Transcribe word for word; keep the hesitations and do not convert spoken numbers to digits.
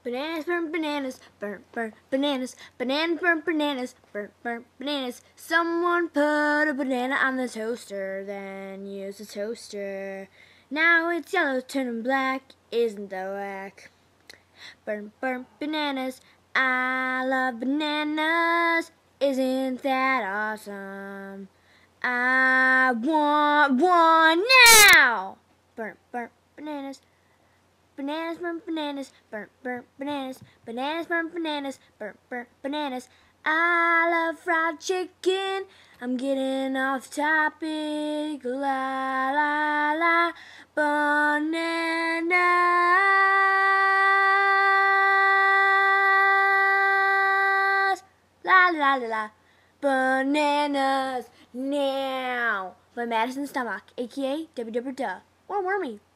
Bananas, burn bananas, burn, burn bananas, bananas, burn bananas, burn, burn bananas. Someone put a banana on the toaster, then use the toaster. Now it's yellow, turning black, isn't that whack? Burn, burn bananas, I love bananas, isn't that awesome? I want one now! Burn, burn bananas. Bananas, burn bananas, burn, burn bananas, bananas, burn bananas, burn, burn bananas. I love fried chicken, I'm getting off topic, la, la, la, bananas, la, la, la, la, bananas, now, by Madison Stomach, aka W W W, or Wormy.